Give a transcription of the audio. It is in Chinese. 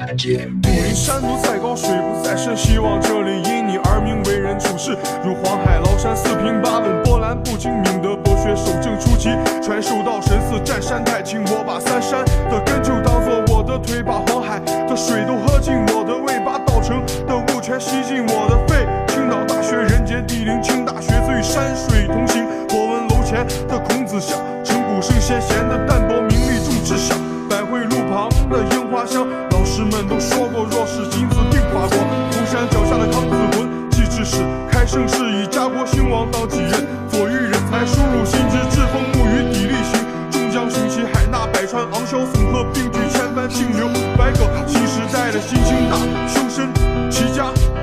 武陵山多才高，水不在深，希望这里因你而名，为人处事如黄海崂山，四平八稳，波澜不惊，明德博学，守正出奇，传授到神似占山太清。我把三山的根就当作我的腿，把黄海的水都喝进我的胃，把稻城的雾全吸进我的肺。青岛大学人杰地灵，清大学最山水同行。博闻楼前的孔子像，成古圣先贤的淡泊，名利重知晓。百汇路旁的樱花香，老师们都说过，若是金子定华国。湖山脚下的康子文，继志士，开盛世以家国兴亡当己任。左育人才，输入心之志，风木于砥砺行。终将雄起海纳百川，昂霄耸鹤，并举千帆竞流。百舸新时代的新兴大，修身齐家。